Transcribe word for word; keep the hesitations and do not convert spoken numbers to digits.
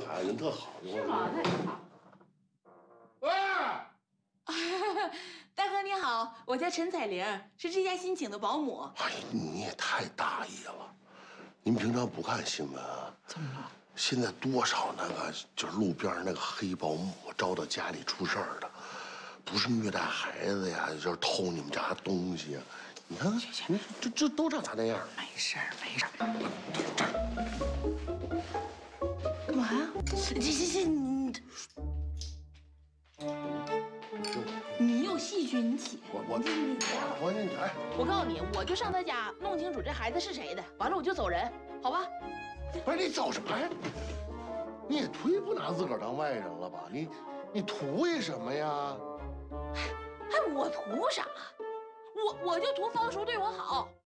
孩子人特好， 是吗？那挺好。 喂， 大哥你好，我叫陈彩玲，是这家新请的保姆。 哎呀，你也太大意了！您平常不看新闻啊？ 怎么了？ 现在多少那个就是路边那个黑保姆招到家里出事儿的，不是虐待孩子呀，就是偷你们家东西呀。你看，你这这都让他那样。 没事儿，没事儿。干嘛呀？这这这你，你有细菌体。 我我我你你哎， 我告诉你，我就上他家弄清楚这孩子是谁的，完了我就走人，好吧？ 不是你走什么呀？你也忒不拿自个儿当外人了吧？你你图为什么呀？ 哎，我图啥？我我就图方叔对我好。